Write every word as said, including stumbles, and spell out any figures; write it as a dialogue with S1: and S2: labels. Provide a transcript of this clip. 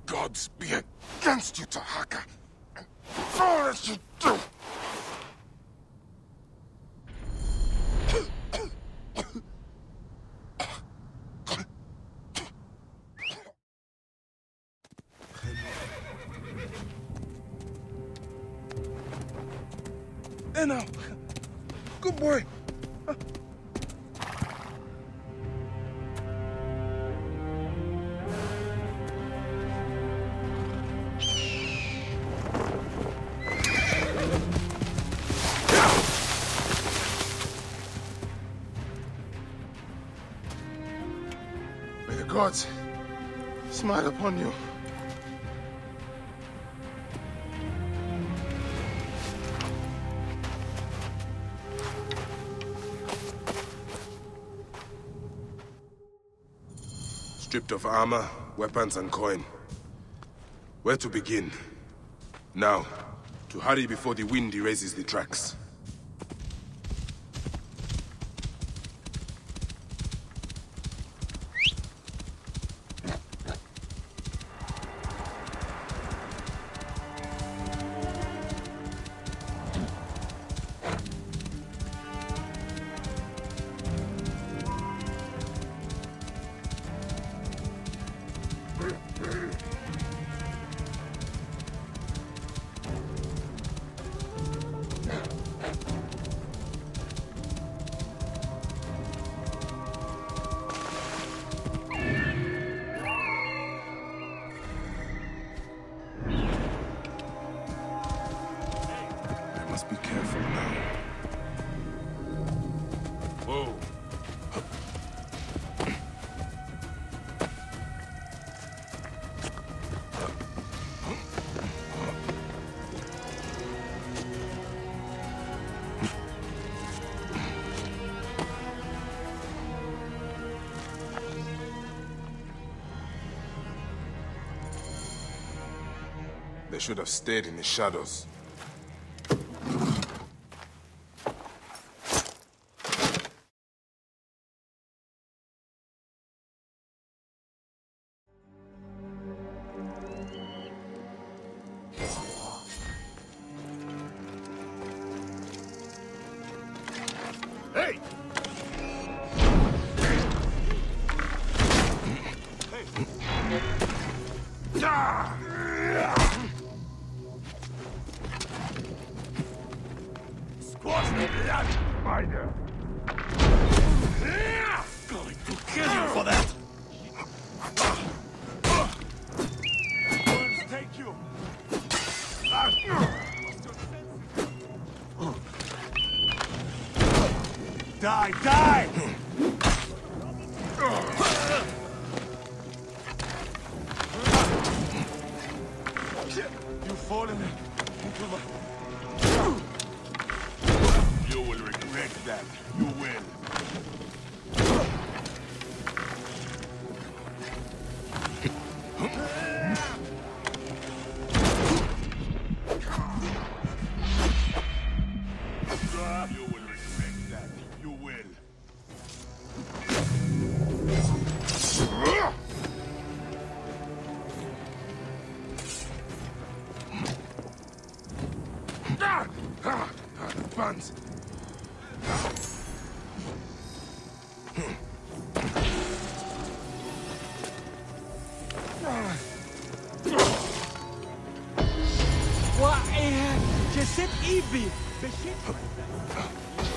S1: gods be against you, Tahaka, and all that you do! There now! Good boy! May the gods smile upon you. Stripped of armor, weapons, and coin. Where to begin? Now, to hurry before the wind erases the tracks. Be careful now. Whoa. They should have stayed in the shadows. Hey! Squash the blood, spider! Going to kill you for that! Worms take you! Die, die! You've fallen into my... You will regret that. You will. You will regret that. You will. Ah! Ah! The buns!
S2: وايه جسد ايبي بشيت